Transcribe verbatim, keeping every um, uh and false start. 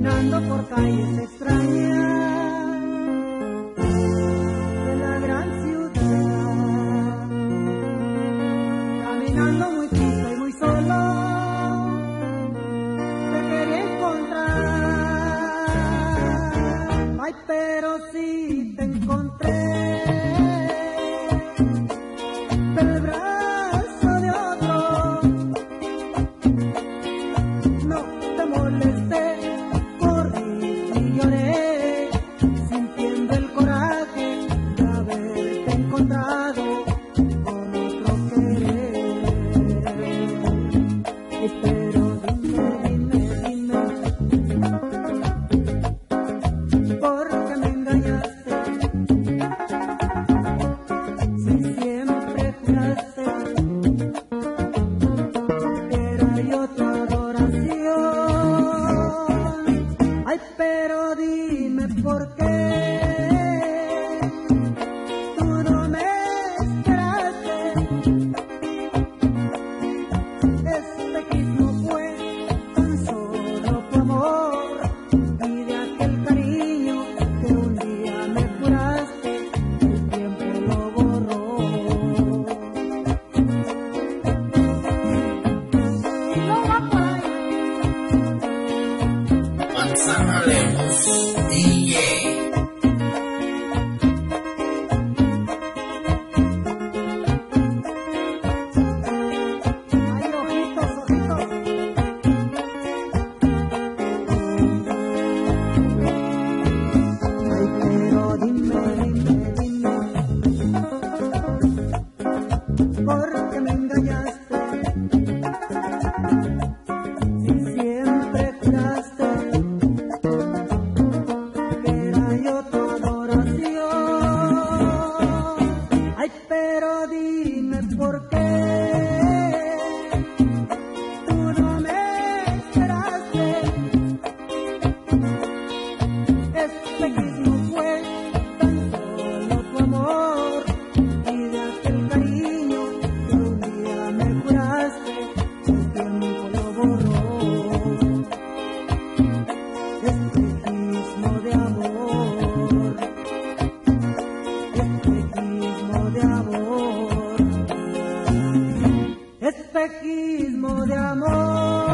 caminando por calles extrañas de la gran ciudad, caminando muy triste y muy solo, te quería encontrar, ay, pero sí te encontré. Del brazo de otro, no te molesté, corrí y lloré, sintiendo el coraje de haberte encontrado con otro querer. Y pero dime, dime, dime, ¿por qué me engañaste? Si siempre juraste que era yo tu adoración. Ay, pero dime por qué tú no me esperaste. Espejismo fue tan solo tu amor y de aquel cariño que un día me juraste, el tiempo lo borró. Manzana Lemos, D J. Ay, ojitos, ojitos. Ay, pero dime, dime, dime, ¿por qué me engañaste? Si siempre juraste que era yo tu adoración. Ay, pero dime por qué tú no me esperaste. Espejismo fue tan solo tu amor y de aquel cariño que un día me juraste, el tiempo lo borró. Espejismo de amor, espejismo de amor, espejismo de amor.